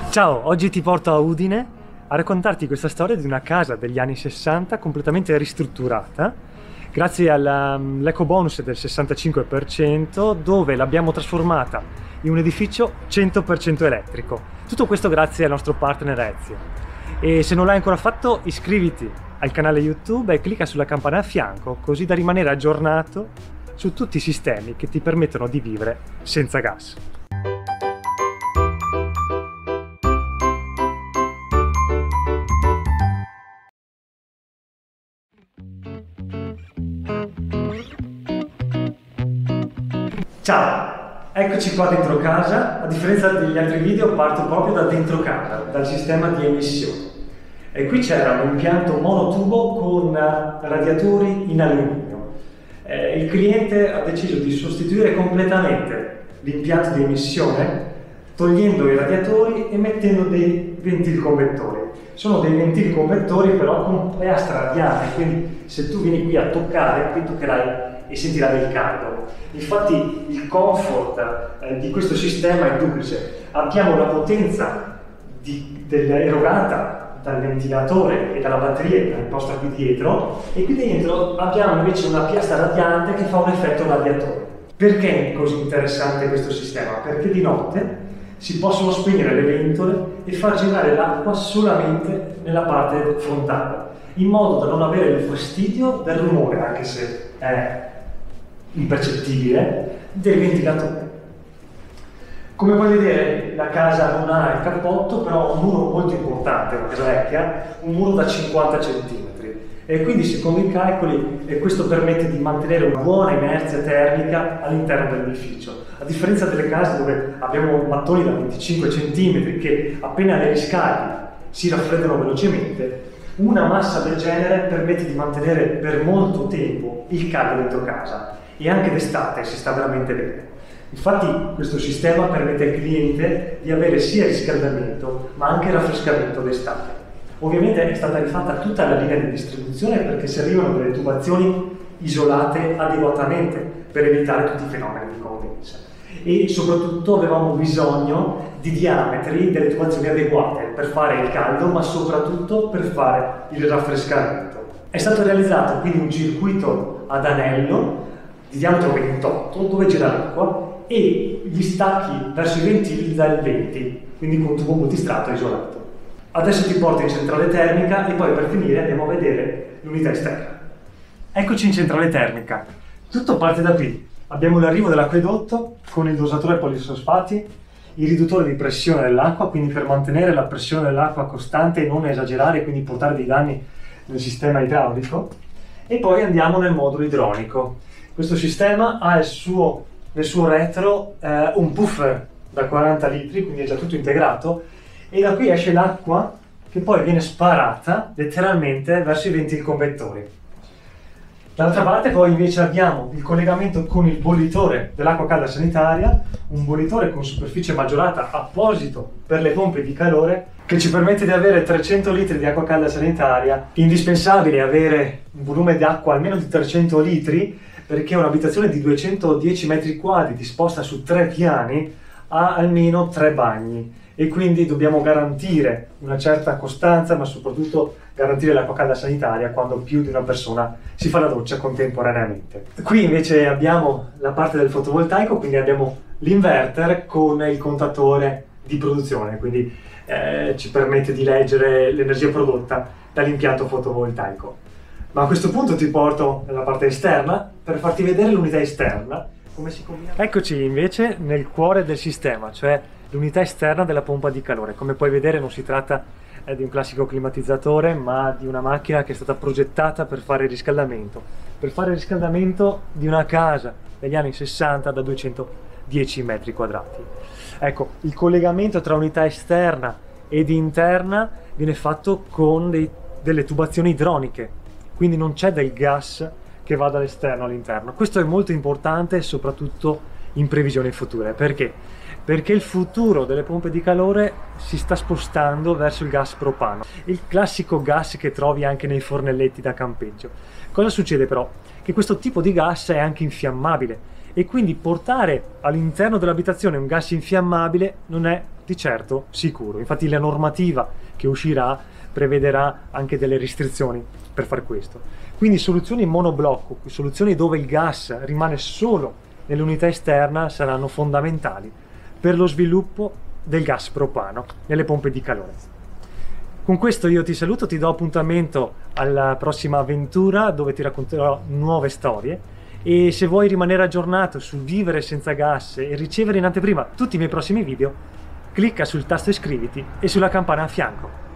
Ciao, oggi ti porto a Udine a raccontarti questa storia di una casa degli anni 60 completamente ristrutturata grazie all'eco bonus del 65%, dove l'abbiamo trasformata in un edificio 100% elettrico. Tutto questo grazie al nostro partner Ezio. E se non l'hai ancora fatto, iscriviti al canale YouTube e clicca sulla campana a fianco, così da rimanere aggiornato su tutti i sistemi che ti permettono di vivere senza gas. Ciao, eccoci qua dentro casa. A differenza degli altri video parto proprio da dentro casa, dal sistema di emissione. E qui c'era un impianto monotubo con radiatori in alluminio. Il cliente ha deciso di sostituire completamente l'impianto di emissione togliendo i radiatori e mettendo dei venticonvettori. Sono dei venticonvettori però con piastra radiale, quindi se tu vieni qui a toccare, qui toccherai e sentirai il caldo. Infatti il comfort di questo sistema è duplice. Abbiamo la potenza erogata dal ventilatore e dalla batteria imposta qui dietro, e qui dentro abbiamo invece una piastra radiante che fa un effetto radiatore. Perché è così interessante questo sistema? Perché di notte si possono spegnere le ventole e far girare l'acqua solamente nella parte frontale, in modo da non avere il fastidio del rumore, anche se è impercettibile, del ventilatore. Come puoi vedere, la casa non ha il cappotto, però ha un muro molto importante, una casa vecchia, un muro da 50 cm. E quindi, secondo i calcoli, questo permette di mantenere una buona inerzia termica all'interno dell'edificio. A differenza delle case dove abbiamo mattoni da 25 cm che appena le riscaldi si raffreddano velocemente, una massa del genere permette di mantenere per molto tempo il caldo dentro casa, e anche d'estate si sta veramente bene. Infatti questo sistema permette al cliente di avere sia riscaldamento ma anche raffrescamento d'estate. Ovviamente è stata rifatta tutta la linea di distribuzione perché servivano delle tubazioni isolate adeguatamente per evitare tutti i fenomeni di condensa, e soprattutto avevamo bisogno di diametri delle tubazioni adeguate per fare il caldo ma soprattutto per fare il raffrescamento. È stato realizzato quindi un circuito ad anello di diametro 28 dove gira l'acqua e gli stacchi verso i ventili dal 20, quindi con tubo multistrato isolato. Adesso ti porto in centrale termica e poi per finire andiamo a vedere l'unità esterna. Eccoci in centrale termica. Tutto parte da qui. Abbiamo l'arrivo dell'acquedotto con il dosatore polisfosfati, il riduttore di pressione dell'acqua, quindi per mantenere la pressione dell'acqua costante e non esagerare e quindi portare dei danni nel sistema idraulico. E poi andiamo nel modulo idronico. Questo sistema ha nel suo retro un puffer da 40 litri, quindi è già tutto integrato, e da qui esce l'acqua che poi viene sparata letteralmente verso i venticonvettori. Dall'altra parte poi invece abbiamo il collegamento con il bollitore dell'acqua calda sanitaria, un bollitore con superficie maggiorata apposito per le pompe di calore che ci permette di avere 300 litri di acqua calda sanitaria. Indispensabile avere un volume di acqua almeno di 300 litri perché un'abitazione di 210 metri quadri disposta su 3 piani ha almeno 3 bagni, e quindi dobbiamo garantire una certa costanza ma soprattutto garantire l'acqua calda sanitaria quando più di una persona si fa la doccia contemporaneamente. Qui invece abbiamo la parte del fotovoltaico, quindi abbiamo l'inverter con il contatore di produzione, quindi ci permette di leggere l'energia prodotta dall'impianto fotovoltaico. Ma a questo punto ti porto nella parte esterna per farti vedere l'unità esterna, come si combina. Eccoci invece nel cuore del sistema, cioè l'unità esterna della pompa di calore. Come puoi vedere non si tratta di un classico climatizzatore, ma di una macchina che è stata progettata per fare il riscaldamento di una casa degli anni 60 da 210 metri quadrati. Ecco, il collegamento tra unità esterna ed interna viene fatto con delle tubazioni idroniche, quindi non c'è del gas che va dall'esterno all'interno. Questo è molto importante soprattutto in previsioni future. Perché? Perché il futuro delle pompe di calore si sta spostando verso il gas propano, il classico gas che trovi anche nei fornelletti da campeggio. Cosa succede però? Che questo tipo di gas è anche infiammabile e quindi portare all'interno dell'abitazione un gas infiammabile non è di certo sicuro. Infatti la normativa che uscirà prevederà anche delle restrizioni per far questo. Quindi soluzioni monoblocco, soluzioni dove il gas rimane solo nell'unità esterna, saranno fondamentali per lo sviluppo del gas propano nelle pompe di calore. Con questo io ti saluto, ti do appuntamento alla prossima avventura dove ti racconterò nuove storie, e se vuoi rimanere aggiornato su vivere senza gas e ricevere in anteprima tutti i miei prossimi video, clicca sul tasto iscriviti e sulla campana a fianco.